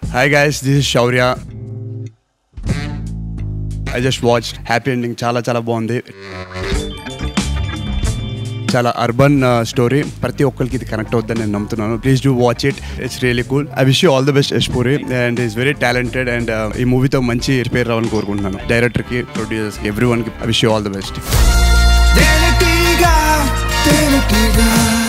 Hi guys, this is Shaurya. I just watched happy ending. Chala bondi. Chala urban story. Prati okkalki idi connect avudani nenu namtunanu. Please do watch it. It's really cool. I wish you all the best, Yash Puri, and he's very talented and ee movie tho manchi repair ravani korukuntunnanu. Director ki, producers ki, everyone ki I wish you all the best.